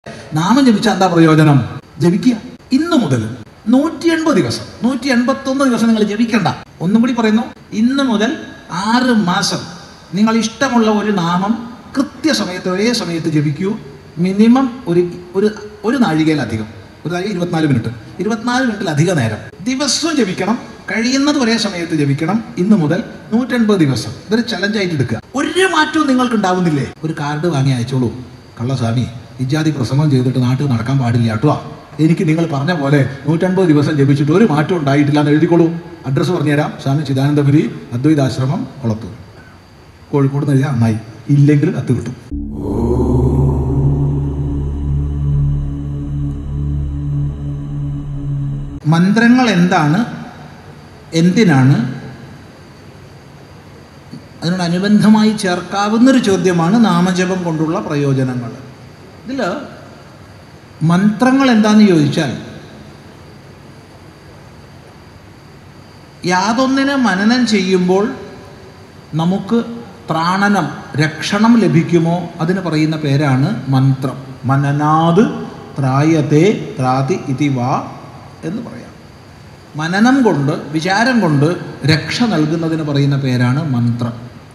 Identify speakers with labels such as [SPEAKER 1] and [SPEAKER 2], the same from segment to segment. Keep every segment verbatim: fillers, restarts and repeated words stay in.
[SPEAKER 1] നാമം ജപിച്ചാൽ എന്താ പ്രയോജനം? ജപിക്കുക. ഇന്നു മുതൽ നൂറ്റി എൺപത് ദിവസം നൂറ്റി എൺപത്തി ഒന്ന് ദിവസം നിങ്ങൾ ജപിക്കണ്ട. ഒന്നും കൂടി പറയുന്നു, ഇന്ന് മുതൽ ആറ് മാസം നിങ്ങൾ ഇഷ്ടമുള്ള ഒരു നാമം കൃത്യസമയത്ത് ഒരേ സമയത്ത് ജപിക്കൂ. മിനിമം ഒരു ഒരു ഒരു നാഴികയിലധികം, ഒരു നാഴിക ഇരുപത്തിനാല് മിനിറ്റ് ഇരുപത്തിനാല് മിനിറ്റിലധിക നേരം ദിവസവും ജപിക്കണം. കഴിയുന്നത് ഒരേ സമയത്ത് ജപിക്കണം. ഇന്ന് മുതൽ നൂറ്റൻപത് ദിവസം ഇതൊരു ചലഞ്ചായിട്ട് എടുക്കുക. ഒരു മാറ്റവും നിങ്ങൾക്ക് ഉണ്ടാവുന്നില്ലേ? ഒരു കാർഡ് വാങ്ങി അയച്ചോളൂ. കള്ളസ്വാമി ഇജാതി പ്രസംഗം ചെയ്തിട്ട് നാട്ടിൽ നടക്കാൻ പാടില്ല കേട്ടോ, എനിക്ക് നിങ്ങൾ പറഞ്ഞ പോലെ നൂറ്റൻപത് ദിവസം ജപിച്ചിട്ട് ഒരു മാറ്റം ഉണ്ടായിട്ടില്ല എന്ന് എഴുതിക്കോളൂ. അഡ്രസ്സ് പറഞ്ഞുതരാം. സ്വാമി ചിദാനന്ദപുരി അദ്വൈതാശ്രമം, കൊളത്തൂർ, കോഴിക്കോട് നിന്ന് എഴുതിയാൽ നന്നായി. ഇല്ലെങ്കിൽ കത്ത് കിട്ടും. മന്ത്രങ്ങൾ എന്താണ്, എന്തിനാണ്, അതിനോടനുബന്ധമായി ചേർക്കാവുന്നൊരു ചോദ്യമാണ് നാമജപം കൊണ്ടുള്ള പ്രയോജനങ്ങൾ. ഇതിൽ മന്ത്രങ്ങൾ എന്താണെന്ന് ചോദിച്ചാൽ, യാതൊന്നിനെ മനനം ചെയ്യുമ്പോൾ നമുക്ക് ത്രാണനം, രക്ഷണം ലഭിക്കുമോ അതിന് പറയുന്ന പേരാണ് മന്ത്രം. മനനാത് ത്രായത്തെ ത്രാതി ഇതി വാ എന്ന് പറയാം. മനനം കൊണ്ട്, വിചാരം കൊണ്ട് രക്ഷ നൽകുന്നതിന് പറയുന്ന പേരാണ് മന്ത്രം.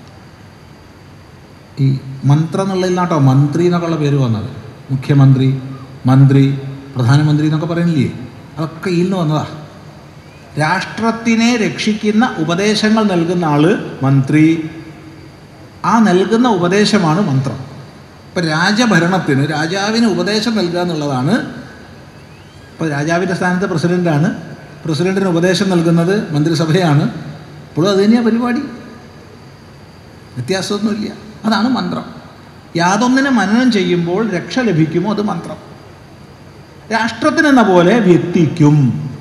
[SPEAKER 1] ഈ മന്ത്രം എന്നുള്ളതിൽ നിന്നാട്ടോ മന്ത്രി എന്നൊക്കെയുള്ള പേര് വന്നത്. മുഖ്യമന്ത്രി, മന്ത്രി, പ്രധാനമന്ത്രി എന്നൊക്കെ പറയുന്നില്ലേ, അതൊക്കെ ഇതിൽ നിന്ന് വന്നതാ. രാഷ്ട്രത്തിനെ രക്ഷിക്കുന്ന ഉപദേശങ്ങൾ നൽകുന്ന ആള് മന്ത്രി. ആ നൽകുന്ന ഉപദേശമാണ് മന്ത്രം. ഇപ്പം രാജഭരണത്തിന്, രാജാവിന് ഉപദേശം നൽകുക എന്നുള്ളതാണ്. ഇപ്പോൾ രാജാവിൻ്റെ സ്ഥാനത്ത് പ്രസിഡൻ്റാണ്, പ്രസിഡൻറ്റിന് ഉപദേശം നൽകുന്നത് മന്ത്രിസഭയാണ്. ഇപ്പോഴും അത് തന്നെയാണ് പരിപാടി, വ്യത്യാസമൊന്നുമില്ല. അതാണ് മന്ത്രം. യാതൊന്നിനെ മനനം ചെയ്യുമ്പോൾ രക്ഷ ലഭിക്കുമോ അത് മന്ത്രം. രാഷ്ട്രത്തിനെന്ന പോലെ വ്യക്തിക്കും.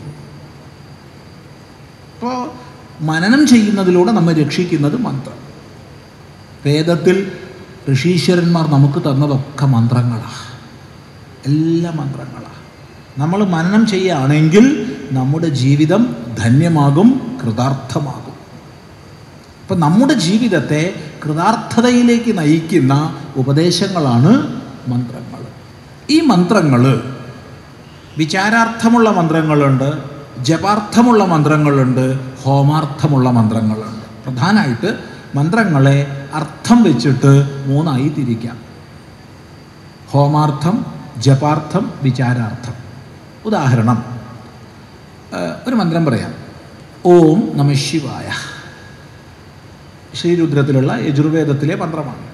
[SPEAKER 1] ഇപ്പോൾ മനനം ചെയ്യുന്നതിലൂടെ നമ്മെ രക്ഷിക്കുന്നത് മന്ത്രം. വേദത്തിൽ ഋഷീശ്വരന്മാർ നമുക്ക് തന്നതൊക്കെ മന്ത്രങ്ങളാണ്, എല്ലാ മന്ത്രങ്ങളാണ്. നമ്മൾ മനനം ചെയ്യുകയാണെങ്കിൽ നമ്മുടെ ജീവിതം ധന്യമാകും, കൃതാർത്ഥമാകും. അപ്പം നമ്മുടെ ജീവിതത്തെ കൃതാർത്ഥതയിലേക്ക് നയിക്കുന്ന ഉപദേശങ്ങളാണ് മന്ത്രങ്ങൾ. ഈ മന്ത്രങ്ങൾ വിചാരാർത്ഥമുള്ള മന്ത്രങ്ങളുണ്ട്, ജപാർത്ഥമുള്ള മന്ത്രങ്ങളുണ്ട്, ഹോമാർത്ഥമുള്ള മന്ത്രങ്ങളുണ്ട്. പ്രധാനമായിട്ട് മന്ത്രങ്ങളെ അർത്ഥം വെച്ചിട്ട് മൂന്നായി തിരിക്കാം: ഹോമാർത്ഥം, ജപാർത്ഥം, വിചാരാർത്ഥം. ഉദാഹരണം, ഒരു മന്ത്രം പറയാം. ഓം നമഃ ശിവായ. ശ്രീരുദ്രത്തിലുള്ള യജുർവേദത്തിലെ മന്ത്രമാണ്.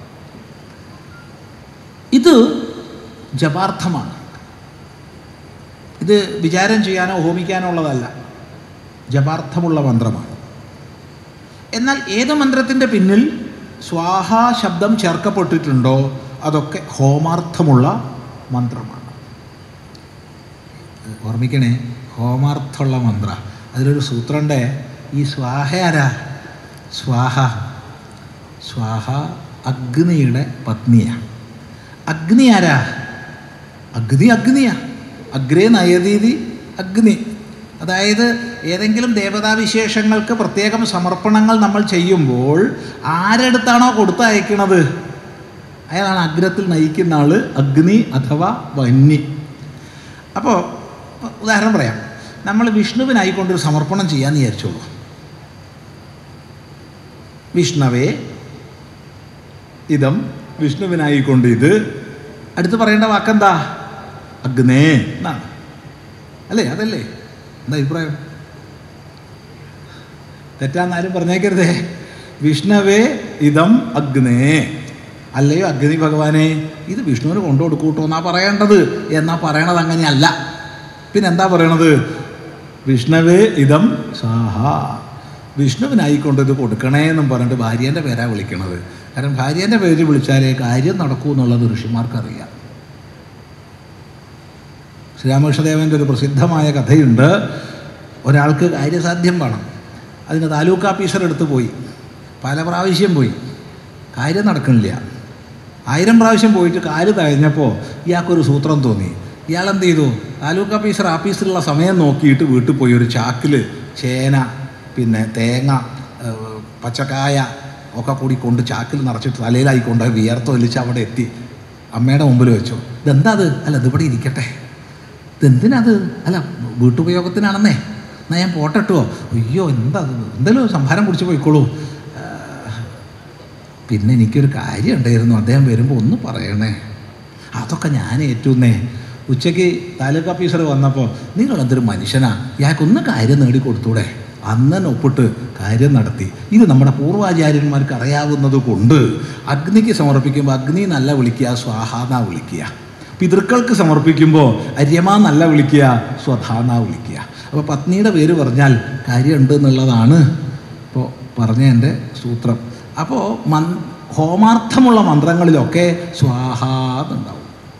[SPEAKER 1] ഇത് ജപാർത്ഥമാണ്. ഇത് വിചാരം ചെയ്യാനോ ഹോമിക്കാനോ ഉള്ളതല്ല, ജപാർത്ഥമുള്ള മന്ത്രമാണ്. എന്നാൽ ഏത് മന്ത്രത്തിൻ്റെ പിന്നിൽ സ്വാഹ ശബ്ദം ചേർക്കപ്പെട്ടിട്ടുണ്ടോ അതൊക്കെ ഹോമാർത്ഥമുള്ള മന്ത്രമാണ്. ഓർമ്മിക്കണേ, ഹോമാർത്ഥമുള്ള മന്ത്ര. അതിലൊരു സൂത്രമുണ്ട്. ഈ സ്വാഹ ആരാ? സ്വാഹ സ്വാഹ അഗ്നിയുടെ പത്നിയാണ്. അഗ്നി ആരാ? അഗ്നി അഗ്നിയാ. അഗ്രേ നയതീതി അഗ്നി. അതായത് ഏതെങ്കിലും ദേവതാവിശേഷങ്ങൾക്ക് പ്രത്യേകം സമർപ്പണങ്ങൾ നമ്മൾ ചെയ്യുമ്പോൾ ആരെടുത്താണോ കൊടുത്തയക്കണത് അയാളാണ് അഗ്രത്തിൽ നയിക്കുന്ന ആൾ, അഗ്നി അഥവാ വന്നി. അപ്പോൾ ഉദാഹരണം പറയാം. നമ്മൾ വിഷ്ണുവിനായിക്കൊണ്ടൊരു സമർപ്പണം ചെയ്യാമെന്ന് വിചാരിച്ചോളൂ. വിഷ്ണവേ ഇതം, വിഷ്ണുവിനായിക്കൊണ്ട് ഇത്. അടുത്ത് പറയേണ്ട വാക്കെന്താ? അഗ്നേ എന്നാണ്, അല്ലേ? അതല്ലേ? എന്താ അഭിപ്രായം? തെറ്റാന്നാരും പറഞ്ഞേക്കരുതേ. വിഷ്ണവേ ഇതം അഗ്നേ, അല്ലയോ അഗ്നി ഭഗവാനെ ഇത് വിഷ്ണുവിന് കൊണ്ടു കൊടുക്കൂട്ടോ എന്നാ പറയേണ്ടത്. എന്നാ പറയണത് അങ്ങനെയല്ല. പിന്നെന്താ പറയണത്? വിഷ്ണവേ ഇതം സാഹ, വിഷ്ണുവിനായിക്കൊണ്ട് ഇത് കൊടുക്കണേ എന്നും പറഞ്ഞിട്ട് ഭാര്യേൻ്റെ പേരാ വിളിക്കണത്. കാരണം ഭാര്യേൻ്റെ പേര് വിളിച്ചാലേ കാര്യം നടക്കൂ എന്നുള്ളത് ഋഷിമാർക്കറിയാം. ശ്രീരാമകൃഷ്ണദേവൻ്റെ ഒരു പ്രസിദ്ധമായ കഥയുണ്ട്. ഒരാൾക്ക് കാര്യസാധ്യം വേണം. അതിന് താലൂക്ക് ഓഫീസർ എടുത്ത് പോയി, പല പ്രാവശ്യം പോയി, കാര്യം നടക്കണില്ല. ആയിരം പ്രാവശ്യം പോയിട്ട് കാല് തഴഞ്ഞപ്പോൾ ഇയാൾക്കൊരു സൂത്രം തോന്നി. ഇയാളെന്ത് ചെയ്തു? താലൂക്ക് ഓഫീസർ ഓഫീസിലുള്ള സമയം നോക്കിയിട്ട് വീട്ടിൽ പോയി ഒരു ചാക്കിൽ ചേന, പിന്നെ തേങ്ങ, പച്ചക്കായ ഒക്കെ കൂടി കൊണ്ട് ചാക്കിൽ നിറച്ചിട്ട് തലയിലായിക്കൊണ്ട് വിയർത്തൊലിച്ച് അവിടെ എത്തി. അമ്മയുടെ മുമ്പിൽ വെച്ചു. ഇതെന്താ അത്? അല്ല, ഇതിവിടെ ഇരിക്കട്ടെ. ഇതെന്തിനത്? അല്ല, വീട്ടുപയോഗത്തിനാണെന്നേ. എന്നാൽ ഞാൻ പോട്ടെട്ടോ. അയ്യോ, എന്താ എന്തെങ്കിലും സംഭാരം കുടിച്ച് പോയിക്കോളൂ. പിന്നെ എനിക്കൊരു കാര്യം ഉണ്ടായിരുന്നു, അദ്ദേഹം വരുമ്പോൾ ഒന്ന് പറയണേ. അതൊക്കെ ഞാൻ ഏറ്റുന്നേ. ഉച്ചയ്ക്ക് താലൂക്ക് ഓഫീസർ വന്നപ്പോൾ നിങ്ങളെന്തൊരു മനുഷ്യനാ, ഇയാൾക്കൊന്ന് കാര്യം നേടിക്കൊടുത്തൂടെ? അന്നന്നെ ഒപ്പിട്ട് കാര്യം നടത്തി. ഇത് നമ്മുടെ പൂർവാചാര്യന്മാർക്ക് അറിയാവുന്നത് കൊണ്ട് അഗ്നിക്ക് സമർപ്പിക്കുമ്പോൾ അഗ്നി നല്ല വിളിക്കുക, സ്വാഹാന്ന വിളിക്കുക. പിതൃക്കൾക്ക് സമർപ്പിക്കുമ്പോൾ അര്യമാ നല്ല വിളിക്കുക, സ്വധാന്ന വിളിക്കുക. അപ്പോൾ പത്നിയുടെ പേര് പറഞ്ഞാൽ കാര്യമുണ്ട് എന്നുള്ളതാണ് ഇപ്പോൾ പറഞ്ഞ എൻ്റെ സൂത്രം. അപ്പോൾ മൻ ഹോമാർത്ഥമുള്ള മന്ത്രങ്ങളിലൊക്കെ സ്വാഹാന്നുണ്ടാവും.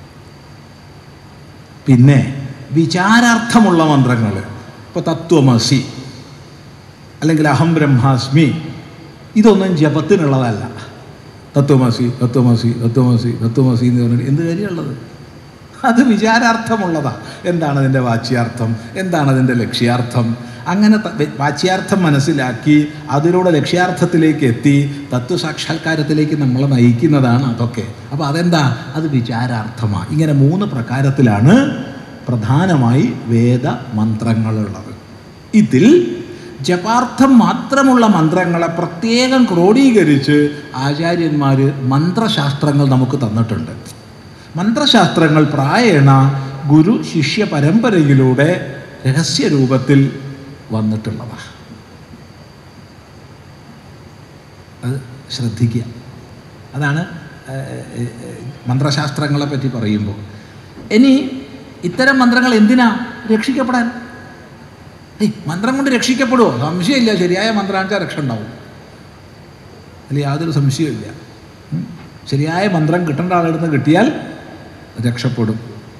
[SPEAKER 1] പിന്നെ വിചാരാർത്ഥമുള്ള മന്ത്രങ്ങൾ, ഇപ്പോൾ തത്വമസി അല്ലെങ്കിൽ അഹം ബ്രഹ്മാസ്മി, ഇതൊന്നും ജപത്തിനുള്ളതല്ല. തത്വമസി തത്വമസി തത്വമസി തത്വമസി എന്ന് പറഞ്ഞിട്ട് എന്ത് കാര്യമുള്ളത്? അത് വിചാരാർത്ഥമുള്ളതാണ്. എന്താണ് അതിൻ്റെ വാച്യാർത്ഥം, എന്താണ് അതിൻ്റെ ലക്ഷ്യാർത്ഥം? അങ്ങനെ വാച്യാർത്ഥം മനസ്സിലാക്കി അതിലൂടെ ലക്ഷ്യാർത്ഥത്തിലേക്ക് എത്തി തത്വസാക്ഷാത്കാരത്തിലേക്ക് നമ്മളെ നയിക്കുന്നതാണ് അതൊക്കെ. അപ്പോൾ അതെന്താ? അത് വിചാരാർത്ഥമാണ്. ഇങ്ങനെ മൂന്ന് പ്രകാരത്തിലാണ് പ്രധാനമായി വേദമന്ത്രങ്ങളുള്ളത്. ഇതിൽ ജപാർത്ഥം മാത്രമുള്ള മന്ത്രങ്ങളെ പ്രത്യേകം ക്രോഡീകരിച്ച് ആചാര്യന്മാർ മന്ത്രശാസ്ത്രങ്ങൾ നമുക്ക് തന്നിട്ടുണ്ട്. മന്ത്രശാസ്ത്രങ്ങൾ പ്രായേണ ഗുരു ശിഷ്യ പരമ്പരയിലൂടെ രഹസ്യരൂപത്തിൽ വന്നിട്ടുള്ളതാണ്. അത് ശ്രദ്ധിക്കുക. അതാണ് മന്ത്രശാസ്ത്രങ്ങളെ പറ്റി പറയുമ്പോൾ. ഇനി ഇത്തരം മന്ത്രങ്ങൾ എന്തിനാ? രക്ഷിക്കപ്പെടാൻ. ഏയ് മന്ത്രം കൊണ്ട് രക്ഷിക്കപ്പെടുമോ? സംശയമില്ല. ശരിയായ മന്ത്രാണെച്ചാൽ രക്ഷ ഉണ്ടാവും, അതിൽ യാതൊരു സംശയമില്ല. ശരിയായ മന്ത്രം കിട്ടേണ്ട ആളെടുത്ത് കിട്ടിയാൽ രക്ഷപ്പെടും.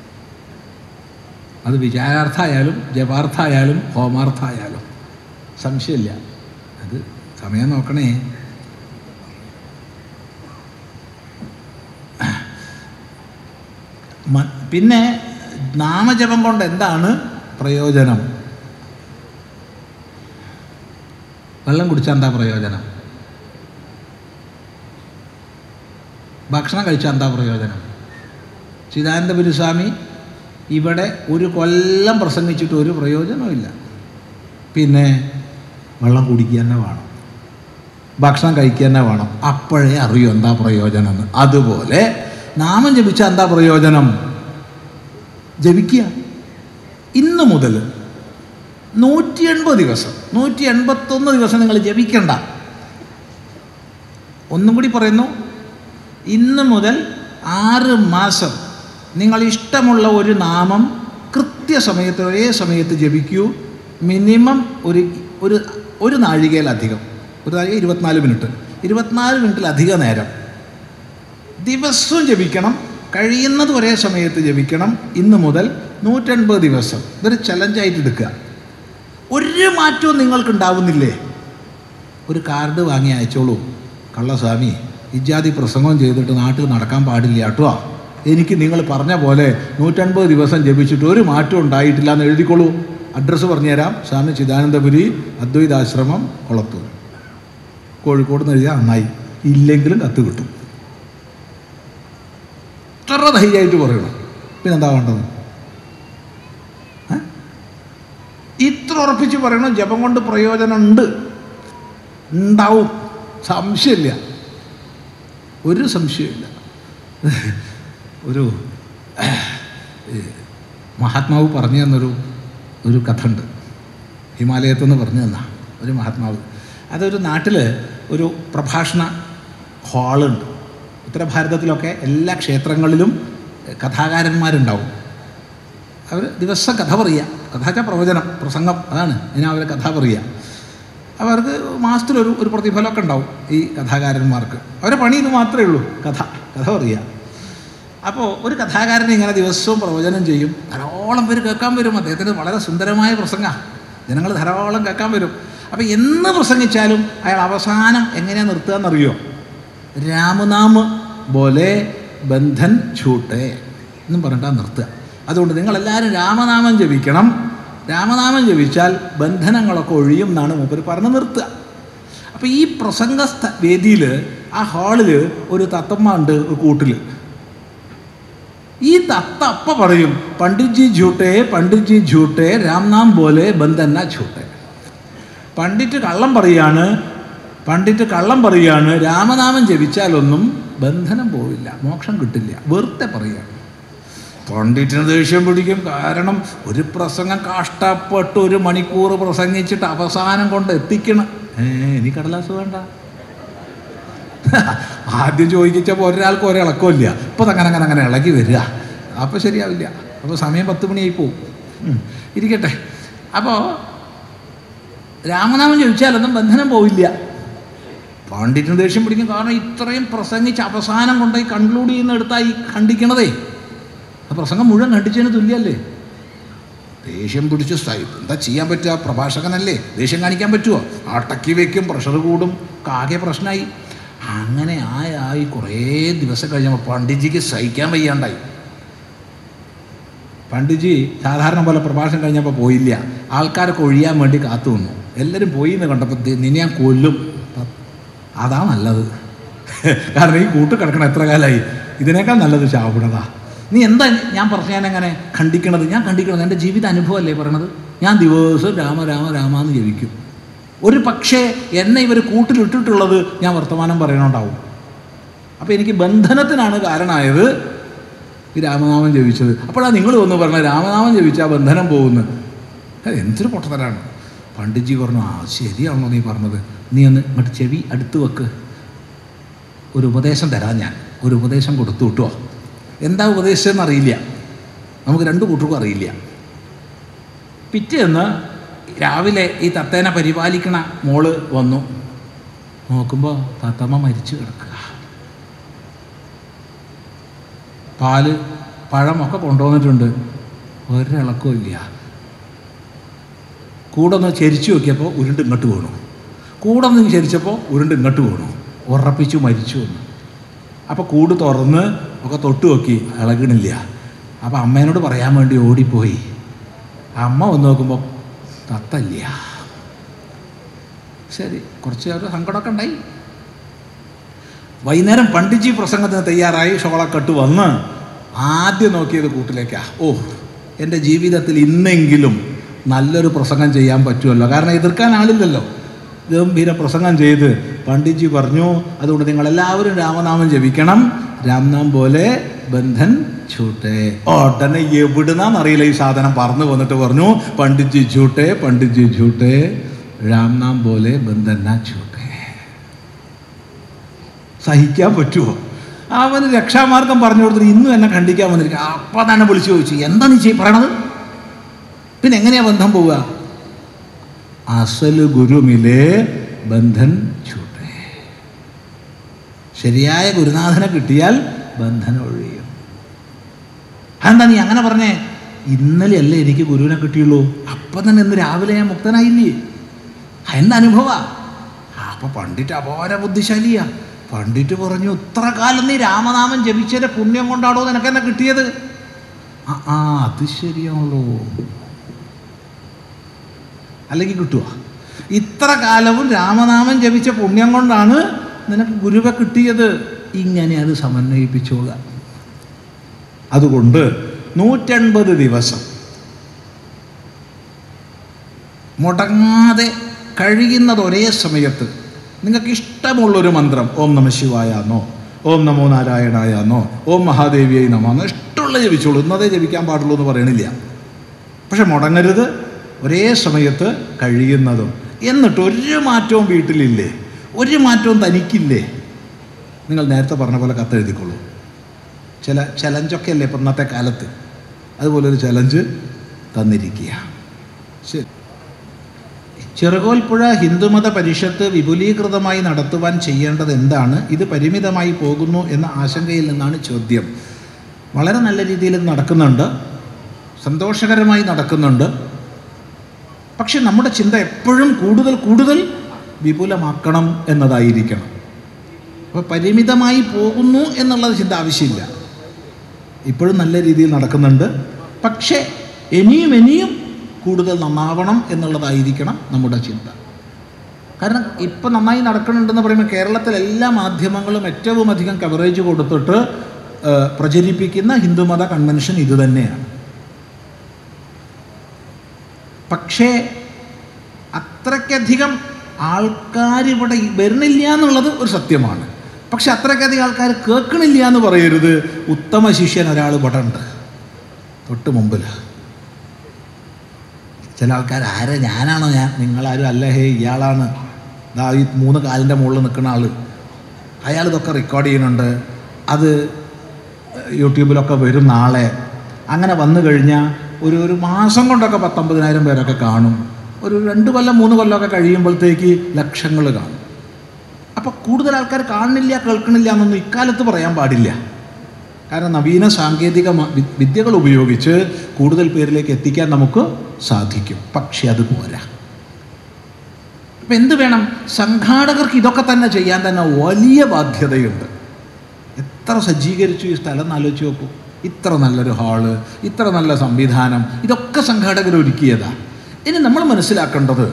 [SPEAKER 1] അത് വിചാരാർത്ഥായാലും ജപാർത്ഥായാലും ഹോമാർത്ഥായാലും സംശയമില്ല. അത് സമയം നോക്കണേ. പിന്നെ നാമജപം കൊണ്ട് എന്താണ് പ്രയോജനം? വെള്ളം കുടിച്ചാൽ എന്താ പ്രയോജനം? ഭക്ഷണം കഴിച്ചാൽ എന്താ പ്രയോജനം? ചിദാനന്ദപുരി സ്വാമി ഇവിടെ ഒരു കൊല്ലം പ്രസംഗിച്ചിട്ട് ഒരു പ്രയോജനമില്ല. പിന്നെ വെള്ളം കുടിക്കുക തന്നെ വേണം, ഭക്ഷണം കഴിക്കുക തന്നെ വേണം. അപ്പോഴേ അറിയൂ എന്താ പ്രയോജനം എന്ന്. അതുപോലെ നാമം ജപിച്ചാൽ എന്താ പ്രയോജനം? ജപിക്കുക. ഇന്ന് മുതൽ നൂറ്റി എൺപത് ദിവസം നൂറ്റി എൺപത്തൊന്ന് ദിവസം നിങ്ങൾ ജപിക്കണ്ട. ഒന്നും കൂടി പറയുന്നു, ഇന്ന് മുതൽ ആറ് മാസം നിങ്ങൾ ഇഷ്ടമുള്ള ഒരു നാമം കൃത്യസമയത്ത് ഒരേ സമയത്ത് ജപിക്കൂ. മിനിമം ഒരു ഒരു ഒരു നാഴികയിലധികം, ഒരു നാഴിക ഇരുപത്തിനാല് മിനിറ്റ് ഇരുപത്തിനാല് മിനിറ്റിലധികം നേരം ദിവസവും ജപിക്കണം. കഴിയുന്നത് ഒരേ സമയത്ത് ജപിക്കണം. ഇന്ന് മുതൽ നൂറ്റൻപത് ദിവസം. ഇതൊരു ചലഞ്ചായിട്ട് എടുക്കുക. ഒരു മാറ്റവും നിങ്ങൾക്കുണ്ടാവുന്നില്ലേ? ഒരു കാർഡ് വാങ്ങി അയച്ചോളൂ. കള്ളസ്വാമി ഇജാതി പ്രസംഗം ചെയ്തിട്ട് നാട്ടിൽ നടക്കാൻ പാടില്ല കേട്ടോ, എനിക്ക് നിങ്ങൾ പറഞ്ഞ പോലെ നൂറ്റൻപത് ദിവസം ജപിച്ചിട്ട് ഒരു മാറ്റം ഉണ്ടായിട്ടില്ല എന്ന് എഴുതിക്കോളൂ. അഡ്രസ്സ് പറഞ്ഞുതരാം. സ്വാമി ചിദാനന്ദപുരി, അദ്വൈതാശ്രമം, കൊളത്തൂർ, കോഴിക്കോട് നിന്ന് എഴുതിയാൽ നന്നായി. ഇല്ലെങ്കിലും കത്ത് കിട്ടും. ഇത്ര ധൈര്യമായിട്ട് പറയണം. പിന്നെന്താ വേണ്ടത്? ഇത്ര ഉറപ്പിച്ച് പറയണം. ജപം കൊണ്ട് പ്രയോജനമുണ്ട്, ഉണ്ടാവും, സംശയമില്ല, ഒരു സംശയമില്ല. ഒരു മഹാത്മാവ് പറഞ്ഞു തന്നൊരു ഒരു കഥ ഉണ്ട്. ഹിമാലയത്തിൽ നിന്ന് പറഞ്ഞു തന്ന ഒരു മഹാത്മാവ്. അതൊരു നാട്ടിൽ ഒരു പ്രഭാഷണ ഹാളുണ്ട്. ഉത്തരഭാരതത്തിലൊക്കെ എല്ലാ ക്ഷേത്രങ്ങളിലും കഥാകാരന്മാരുണ്ടാവും. അവർ ദിവസം കഥ പറയുക. കഥ വെച്ചാൽ പ്രവചനം, പ്രസംഗം, അതാണ് ഇതിനാ അവർ കഥ പറയുക. അവർക്ക് മാസത്തിലൊരു ഒരു പ്രതിഫലമൊക്കെ ഉണ്ടാവും ഈ കഥാകാരന്മാർക്ക്. അവരുടെ പണി ഇത് മാത്രമേ ഉള്ളൂ, കഥ കഥ പറയുക. അപ്പോൾ ഒരു കഥാകാരൻ ഇങ്ങനെ ദിവസവും പ്രവചനം ചെയ്യും. ധാരാളം പേര് കേൾക്കാൻ വരും. അദ്ദേഹത്തിന് വളരെ സുന്ദരമായ പ്രസംഗമാണ്, ജനങ്ങൾ ധാരാളം കേൾക്കാൻ വരും. അപ്പോൾ എന്ന് പ്രസംഗിച്ചാലും അയാൾ അവസാനം എങ്ങനെയാണ് നിർത്തുക എന്നറിയോ? രാമനാമ ബോലെ ബന്ധൻ ഛൂട്ടെ എന്നും പറഞ്ഞിട്ടാണ് നിർത്തുക. അതുകൊണ്ട് നിങ്ങളെല്ലാവരും രാമനാമം ജപിക്കണം. രാമനാമം ജപിച്ചാൽ ബന്ധനങ്ങളൊക്കെ ഒഴിയും എന്നാണ് മൂപ്പര് പറഞ്ഞ് നിർത്തുക. അപ്പോൾ ഈ പ്രസംഗ വേദിയിൽ, ആ ഹാളിൽ ഒരു തത്തമ്മ ഉണ്ട്, ഒരു കൂട്ടിൽ. ഈ തത്ത അപ്പ പറയും, പണ്ഡിറ്റ്ജി ഝൂട്ടേ പണ്ഡിറ്റ്ജി ഝൂട്ടേ രാംനാം പോലെ ബന്ധന്ന ഝൂട്ടേ. പണ്ഡിറ്റ് കള്ളം പറയാണ്, പണ്ഡിറ്റ് കള്ളം പറയാണ്, രാമനാമം ജപിച്ചാലൊന്നും ബന്ധനം പോവില്ല, മോക്ഷം കിട്ടില്ല, വെറുതെ പറയുകയാണ്. പണ്ഡിറ്റിന് ദേഷ്യം പിടിക്കും. കാരണം ഒരു പ്രസംഗം കഷ്ടപ്പെട്ട് ഒരു മണിക്കൂർ പ്രസംഗിച്ചിട്ട് അവസാനം കൊണ്ട് എത്തിക്കണം. ഏ ഇനി കടലാസ് വേണ്ട. ആദ്യം ചോദിച്ചപ്പോൾ ഒരാൾക്ക് ഒരിളക്കമില്ല, ഇപ്പം അങ്ങനെ അങ്ങനെ അങ്ങനെ ഇളകി വരിക. അപ്പോൾ ശരിയാവില്ല. അപ്പോൾ സമയം പത്ത് മണിയായി പോവും. ഇരിക്കട്ടെ. അപ്പോൾ രാമനാമം ചോദിച്ചാലൊന്നും ബന്ധനം പോവില്ല. പണ്ഡിറ്റിന് ദേഷ്യം പിടിക്കും. കാരണം ഇത്രയും പ്രസംഗിച്ച് അവസാനം കൊണ്ടുപോയി കൺക്ലൂഡ് ചെയ്യുന്ന എടുത്താൽ ഈ ഖണ്ഡിക്കണതേ, ആ പ്രസംഗം മുഴുവൻ ഖണ്ഡിച്ചതിന് തുല്യമല്ലേ. ദേഷ്യം പിടിച്ച് എന്താ ചെയ്യാൻ പറ്റുക? പ്രഭാഷകനല്ലേ, ദേഷ്യം കാണിക്കാൻ പറ്റുമോ? അടക്കി വയ്ക്കും, പ്രഷർ കൂടും, ആകെ പ്രശ്നമായി. അങ്ങനെ ആയി ആയി കുറേ ദിവസം കഴിഞ്ഞപ്പോൾ പണ്ഡിറ്റ്ജിക്ക് സഹിക്കാൻ വയ്യാണ്ടായി. പണ്ഡിറ്റ്ജി സാധാരണ പോലെ പ്രഭാഷണം കഴിഞ്ഞപ്പോൾ പോയില്ല. ആൾക്കാരൊക്കെ ഒഴിയാൻ വേണ്ടി കാത്തു നിന്നു. എല്ലാവരും പോയി എന്ന് കണ്ടപ്പോൾ നിന്നെ ഞാൻ കൊല്ലും, അതാ നല്ലത്. കാരണം ഈ കൂട്ട് കിടക്കണം എത്ര കാലമായി, ഇതിനേക്കാൾ നല്ലത് ചാവിടതാ. നീ എന്താ ഞാൻ പറഞ്ഞു ഞാൻ എങ്ങനെ ഖണ്ഡിക്കണത്? ഞാൻ ഖണ്ഡിക്കണത് എൻ്റെ ജീവിത അനുഭവമല്ലേ പറയണത്. ഞാൻ ദിവസവും രാമ രാമ രാമ എന്ന് ജപിക്കും. ഒരു പക്ഷേ എന്നെ ഇവർ കൂട്ടിലിട്ടിട്ടുള്ളത് ഞാൻ വർത്തമാനം പറയണുണ്ടാവും. അപ്പോൾ എനിക്ക് ബന്ധനത്തിനാണ് കാരണമായത് ഈ രാമനാമം ജപിച്ചത്. അപ്പോഴാണ് നിങ്ങൾ വന്ന് പറഞ്ഞത് രാമനാമം ജപിച്ചാൽ ബന്ധനം പോകുന്നു. എന്തൊരു പൊട്ടത്തരാണ്. പണ്ഡിറ്റ്ജി പറഞ്ഞു, ആ ശരിയാണോ നീ പറഞ്ഞത്, നീ ഒന്ന് ഇങ്ങോട്ട് ചെവി അടുത്ത് വെക്ക്, ഒരു ഉപദേശം തരാം ഞാൻ. ഒരു ഉപദേശം കൊടുത്തു കിട്ടുമോ? എന്താ ഉപദേശിച്ചതെന്ന് അറിയില്ല, നമുക്ക് രണ്ടു കൂട്ടർക്കും അറിയില്ല. പിറ്റേന്ന് രാവിലെ ഈ തത്തേനെ പരിപാലിക്കണ മോള് വന്നു. നോക്കുമ്പോൾ തത്തമ്മ മരിച്ചു കിടക്കുക. പാല് പഴമൊക്കെ കൊണ്ടുവന്നിട്ടുണ്ട്, ഒരിളക്കവും ഇല്ല. കൂടെ ഒന്ന് ചരിച്ചു നോക്കിയപ്പോൾ ഉരുണ്ട് ഇങ്ങോട്ട് വീണു. കൂടെ ഒന്ന് ചരിച്ചപ്പോൾ ഉരുണ്ട് ഇങ്ങോട്ട് വീണു. ഉറപ്പിച്ചു മരിച്ചു വന്നു. അപ്പോൾ കൂട് തുറന്ന് ഒക്കെ തൊട്ട് നോക്കി, ഇളകണില്ല. അപ്പോൾ അമ്മേനോട് പറയാൻ വേണ്ടി ഓടിപ്പോയി. അമ്മ വന്ന് നോക്കുമ്പോൾ തത്തല്ല. ശരി, കുറച്ച് ഒരു സങ്കടമൊക്കെ ഉണ്ടായി. വൈകുന്നേരം പണ്ഡിറ്റ്ജി പ്രസംഗത്തിന് തയ്യാറായി ഷോളക്കെട്ട് വന്ന് ആദ്യം നോക്കിയത് കൂട്ടിലേക്കാ. ഓ, എൻ്റെ ജീവിതത്തിൽ ഇന്നെങ്കിലും നല്ലൊരു പ്രസംഗം ചെയ്യാൻ പറ്റുമല്ലോ, കാരണം എതിർക്കാൻ ആളില്ലല്ലോ. ഗംഭീര പ്രസംഗം ചെയ്ത് പണ്ഡിറ്റ്ജി പറഞ്ഞു, അതുകൊണ്ട് നിങ്ങളെല്ലാവരും രാമനാമം ജപിക്കണം, രാംനാം പോലെ ബന്ധൻ ഛൂട്ടേ. ഉടനെ എവിടുന്നാന്നറിയില്ല ഈ സാധനം പറന്നു വന്നിട്ട് പറഞ്ഞു, പണ്ഡിറ്റ്ജി ഛൂട്ടേ പണ്ഡിറ്റ്ജി ഛൂട്ടേ രാംനാം പോലെ ബന്ധന ഛൂട്ടേ. സഹിക്കാൻ പറ്റുമോ? അവന് രക്ഷാമാർഗം പറഞ്ഞു കൊടുത്തിട്ട് ഇന്നും എന്നെ ഖണ്ഡിക്കാൻ വന്നിരിക്കുക. അപ്പം തന്നെ വിളിച്ചു ചോദിച്ചു, എന്താ നീ ചെയ് പറയണത്? പിന്നെ എങ്ങനെയാ ബന്ധം പോവുക? അസല് ഗുരുമിലെ ബന്ധൻ ഛൂട്ടേ. ശരിയായ ഗുരുനാഥനെ കിട്ടിയാൽ ബന്ധനം ഒഴിയും. അതെന്താ നീ അങ്ങനെ പറഞ്ഞേ? ഇന്നലെ അല്ലേ എനിക്ക് ഗുരുവിനെ കിട്ടിയുള്ളൂ, അപ്പം തന്നെ ഇന്ന് രാവിലെ ഞാൻ മുക്തനായില്ലേ. എൻ്റെ അനുഭവ. അപ്പൊ പണ്ഡിറ്റ് അപാര ബുദ്ധിശാലിയാ. പണ്ഡിറ്റ് പറഞ്ഞു, ഇത്ര കാലം നീ രാമനാമം ജപിച്ചതിന്റെ പുണ്യം കൊണ്ടാണോ നിനക്ക് എന്നെ കിട്ടിയത്? ആ ആ അത് ശരിയാണല്ലോ, അല്ലെങ്കിൽ കിട്ടുക. ഇത്ര കാലവും രാമനാമം ജപിച്ച പുണ്യം കൊണ്ടാണ് നിനക്ക് ഗുരുവെ കിട്ടിയത്. ഇങ്ങനെ അത് സമന്വയിപ്പിച്ചോളുക. അതുകൊണ്ട് നൂറ്റൻപത് ദിവസം മുടങ്ങാതെ കഴിയുന്നത് ഒരേ സമയത്ത് നിങ്ങൾക്ക് ഇഷ്ടമുള്ളൊരു മന്ത്രം, ഓം നമ ശിവായാന്നോ, ഓം നമോ നാരായണായാന്നോ, ഓം മഹാദേവിയായി നമാന്നോ, ഇഷ്ടമുള്ള ജപിച്ചോളൂ. ഇന്നതേ ജപിക്കാൻ പാടുള്ളൂ എന്ന് പറയണില്ല. പക്ഷെ മുടങ്ങരുത്, ഒരേ സമയത്ത് കഴിയുന്നതും. എന്നിട്ട് ഒരു മാറ്റവും വീട്ടിലില്ലേ, ഒരു മാറ്റവും തനിക്കില്ലേ. നിങ്ങൾ നേരത്തെ പറഞ്ഞ പോലെ കത്തെഴുതിക്കൊള്ളൂ. ചില ചലഞ്ചൊക്കെ അല്ലേ ഇപ്പം ഇന്നത്തെ കാലത്ത്, അതുപോലൊരു ചലഞ്ച് തന്നിരിക്കുക. ശരി. ചെറുകോൽപ്പുഴ ഹിന്ദുമത പരിഷത്ത് വിപുലീകൃതമായി നടത്തുവാൻ ചെയ്യേണ്ടത് എന്താണ്? ഇത് പരിമിതമായി പോകുന്നു എന്ന ആശങ്കയിൽ നിന്നാണ് ചോദ്യം. വളരെ നല്ല രീതിയിൽ നടക്കുന്നുണ്ട്, സന്തോഷകരമായി നടക്കുന്നുണ്ട്. പക്ഷെ നമ്മുടെ ചിന്ത എപ്പോഴും കൂടുതൽ കൂടുതൽ വിപുലമാക്കണം എന്നതായിരിക്കണം. അപ്പോൾ പരിമിതമായി പോകുന്നു എന്നുള്ളത് ചിന്ത ആവശ്യമില്ല. ഇപ്പോഴും നല്ല രീതിയിൽ നടക്കുന്നുണ്ട്, പക്ഷേ ഇനിയും ഇനിയും കൂടുതൽ നന്നാവണം എന്നുള്ളതായിരിക്കണം നമ്മുടെ ചിന്ത. കാരണം ഇപ്പം നന്നായി നടക്കുന്നുണ്ടെന്ന് പറയുമ്പോൾ കേരളത്തിലെ എല്ലാ മാധ്യമങ്ങളും ഏറ്റവും അധികം കവറേജ് കൊടുത്തിട്ട് പ്രചരിപ്പിക്കുന്ന ഹിന്ദുമത കൺവെൻഷൻ ഇതുതന്നെയാണ്. പക്ഷേ അത്രയ്ക്കധികം ആൾക്കാർ ഇവിടെ വരുന്നില്ല എന്നുള്ളത് ഒരു സത്യമാണ്. പക്ഷെ അത്രയ്ക്കധികം ആൾക്കാർ കേൾക്കണില്ല എന്ന് പറയരുത്. ഉത്തമ ശിഷ്യൻ ഒരാൾ ഇവിടെ ഉണ്ട്, തൊട്ട് മുമ്പിൽ. ചില ആൾക്കാർ ആരെ ഞാനാണോ ഞാൻ, നിങ്ങളാരും അല്ല, ഹേ ഇയാളാണ്, ദാ ഈ മൂന്ന് കാലിൻ്റെ മുകളിൽ നിൽക്കുന്ന ആൾ, അയാൾ ഇതൊക്കെ റെക്കോർഡ് ചെയ്യുന്നുണ്ട്, അത് യൂട്യൂബിലൊക്കെ വരും നാളെ. അങ്ങനെ വന്നു കഴിഞ്ഞാൽ ഒരു ഒരു മാസം കൊണ്ടൊക്കെ പത്തൊമ്പതിനായിരം പേരൊക്കെ കാണും. ഒരു രണ്ട് കൊല്ലം മൂന്ന് കൊല്ലമൊക്കെ കഴിയുമ്പോഴത്തേക്ക് ലക്ഷങ്ങൾ കാണും. അപ്പോൾ കൂടുതൽ ആൾക്കാർ കാണുന്നില്ല കേൾക്കണില്ല എന്നൊന്നും ഇക്കാലത്ത് പറയാൻ പാടില്ല. കാരണം നവീന സാങ്കേതിക വിദ്യകൾ ഉപയോഗിച്ച് കൂടുതൽ പേരിലേക്ക് എത്തിക്കാൻ നമുക്ക് സാധിക്കും. പക്ഷെ അത് പോരാ. അപ്പം എന്ത് വേണം? സംഘാടകർക്ക് ഇതൊക്കെ തന്നെ ചെയ്യാൻ തന്നെ വലിയ ബാധ്യതയുണ്ട്. എത്ര സജ്ജീകരിച്ചു ഈ സ്ഥലം എന്നാലോചിച്ച് നോക്കൂ. ഇത്ര നല്ലൊരു ഹാള്, ഇത്ര നല്ല സംവിധാനം, ഇതൊക്കെ സംഘാടകർ ഒരുക്കിയതാണ്. ഇനി നമ്മൾ മനസ്സിലാക്കേണ്ടത്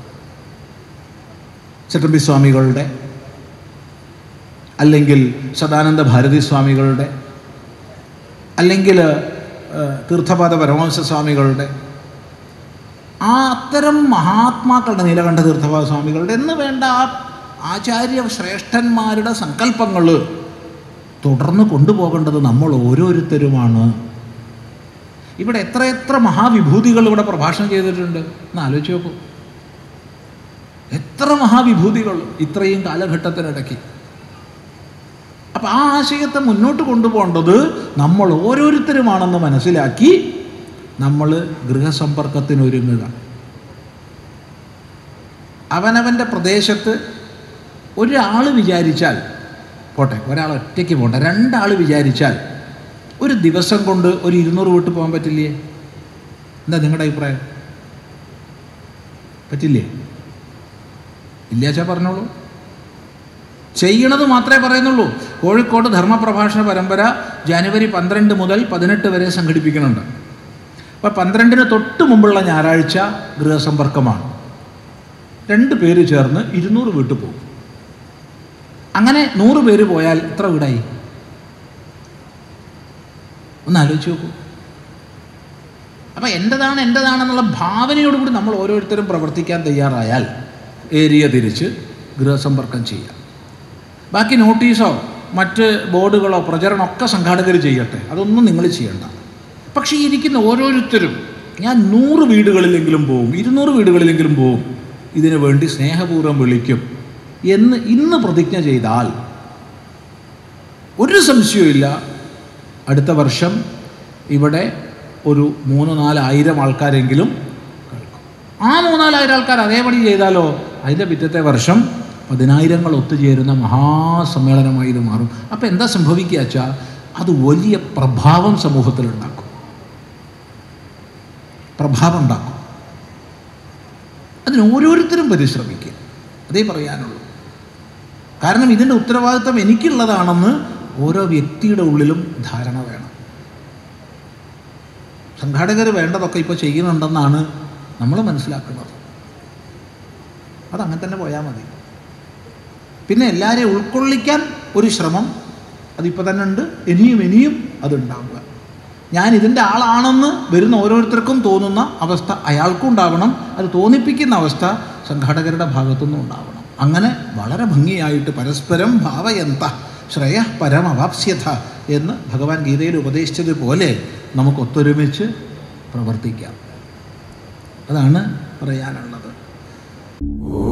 [SPEAKER 1] ചട്ടമ്പി സ്വാമികളുടെ അല്ലെങ്കിൽ സദാനന്ദ ഭാരതി സ്വാമികളുടെ അല്ലെങ്കിൽ തീർത്ഥപാദ പരമഹംസ സ്വാമികളുടെ ആ അത്തരം മഹാത്മാക്കളുടെ, നീലകണ്ഠ തീർത്ഥപാദ സ്വാമികളുടെ എന്ന് വേണ്ട ആ ആചാര്യ ശ്രേഷ്ഠന്മാരുടെ സങ്കല്പങ്ങൾ തുടർന്ന് കൊണ്ടുപോകേണ്ടത് നമ്മൾ ഓരോരുത്തരുമാണ്. ഇവിടെ എത്ര എത്ര മഹാവിഭൂതികൾ ഇവിടെ പ്രഭാഷണം ചെയ്തിട്ടുണ്ട് എന്ന് ആലോചിച്ച് നോക്കൂ. എത്ര മഹാവിഭൂതികൾ ഇത്രയും കാലഘട്ടത്തിനിടയ്ക്ക്. അപ്പം ആ ആശയത്തെ മുന്നോട്ട് കൊണ്ടുപോകേണ്ടത് നമ്മൾ ഓരോരുത്തരുമാണെന്ന് മനസ്സിലാക്കി നമ്മൾ ഗൃഹസമ്പർക്കത്തിനൊരുങ്ങുക. അവനവൻ്റെ പ്രദേശത്ത് ഒരാൾ വിചാരിച്ചാൽ പോട്ടെ, ഒരാൾ ഒറ്റയ്ക്ക് പോട്ടെ, രണ്ടാൾ വിചാരിച്ചാൽ ഒരു ദിവസം കൊണ്ട് ഒരു ഇരുന്നൂറ് വീട്ടിൽ പോകാൻ പറ്റില്ലേ? എന്താ നിങ്ങളുടെ അഭിപ്രായം? പറ്റില്ലേ? ഇല്ലാച്ചാ പറഞ്ഞോളൂ. ചെയ്യണത് മാത്രമേ പറയുന്നുള്ളൂ. കോഴിക്കോട് ധർമ്മപ്രഭാഷണ പരമ്പര ജനുവരി പന്ത്രണ്ട് മുതൽ പതിനെട്ട് വരെ സംഘടിപ്പിക്കുന്നുണ്ട്. അപ്പം പന്ത്രണ്ടിന് തൊട്ട് മുമ്പുള്ള ഞായറാഴ്ച ഗൃഹസമ്പർക്കമാണ്. രണ്ട് പേര് ചേർന്ന് ഇരുന്നൂറ് വീട്ടിൽ പോകും. അങ്ങനെ നൂറ് പേര് പോയാൽ എത്ര വീടായി? ഒന്ന് ആലോചിച്ച് നോക്കൂ. അപ്പം എൻ്റെതാണ് എൻ്റെതാണെന്നുള്ള ഭാവനയോടുകൂടി നമ്മൾ ഓരോരുത്തരും പ്രവർത്തിക്കാൻ തയ്യാറായാൽ ഏരിയ തിരിച്ച് ഗൃഹസമ്പർക്കം ചെയ്യാം. ബാക്കി നോട്ടീസോ മറ്റ് ബോർഡുകളോ പ്രചരണമൊക്കെ സംഘാടകർ ചെയ്യട്ടെ, അതൊന്നും നിങ്ങൾ ചെയ്യണ്ട. പക്ഷേ ഇരിക്കുന്ന ഓരോരുത്തരും ഞാൻ നൂറ് വീടുകളിലെങ്കിലും പോവും, ഇരുന്നൂറ് വീടുകളിലെങ്കിലും പോവും, ഇതിനു വേണ്ടി സ്നേഹപൂർവ്വം വിളിക്കും എന്ന് ഇന്ന് പ്രതിജ്ഞ ചെയ്താൽ ഒരു സംശയവുമില്ല, അടുത്ത വർഷം ഇവിടെ ഒരു മൂന്ന് നാലായിരം ആൾക്കാരെങ്കിലും കേൾക്കും. ആ മൂന്നാലായിരം ആൾക്കാർ അതേപടി ചെയ്താലോ അതിൻ്റെ പിറ്റത്തെ വർഷം പതിനായിരങ്ങൾ ഒത്തുചേരുന്ന മഹാസമ്മേളനമായി ഇത് മാറും. അപ്പം എന്താ സംഭവിക്കുക വെച്ചാൽ അത് വലിയ പ്രഭാവം സമൂഹത്തിലുണ്ടാക്കും, പ്രഭാവം ഉണ്ടാക്കും. അതിന് ഓരോരുത്തരും പരിശ്രമിക്കുക, അതേ പറയാനുള്ളൂ. കാരണം ഇതിൻ്റെ ഉത്തരവാദിത്വം എനിക്കുള്ളതാണെന്ന് ഓരോ വ്യക്തിയുടെ ഉള്ളിലും ധാരണ വേണം. സംഘാടകർ വേണ്ടതൊക്കെ ഇപ്പോൾ ചെയ്യുന്നുണ്ടെന്നാണ് നമ്മൾ മനസ്സിലാക്കുന്നത്. അതങ്ങനെ തന്നെ പോയാൽ മതി. പിന്നെ എല്ലാവരെയും ഉൾക്കൊള്ളിക്കാൻ ഒരു ശ്രമം അതിപ്പോൾ തന്നെ ഉണ്ട്, ഇനിയും ഇനിയും അതുണ്ടാവുക. ഞാൻ ഇതിൻ്റെ ആളാണെന്ന് വരുന്ന ഓരോരുത്തർക്കും തോന്നുന്ന അവസ്ഥ അയാൾക്കും ഉണ്ടാവണം. അത് തോന്നിപ്പിക്കുന്ന അവസ്ഥ സംഘാടകരുടെ ഭാഗത്തുനിന്നും ഉണ്ടാവണം. അങ്ങനെ വളരെ ഭംഗിയായിട്ട് പരസ്പരം ഭാവയന്ത ശ്രേയ പരമവാപ്സ്യത എന്ന് ഭഗവാൻ ഗീതയിൽ ഉപദേശിച്ചതുപോലെ നമുക്ക് ഒത്തൊരുമിച്ച് പ്രവർത്തിക്കാം. അതാണ് പറയാനുള്ളത്.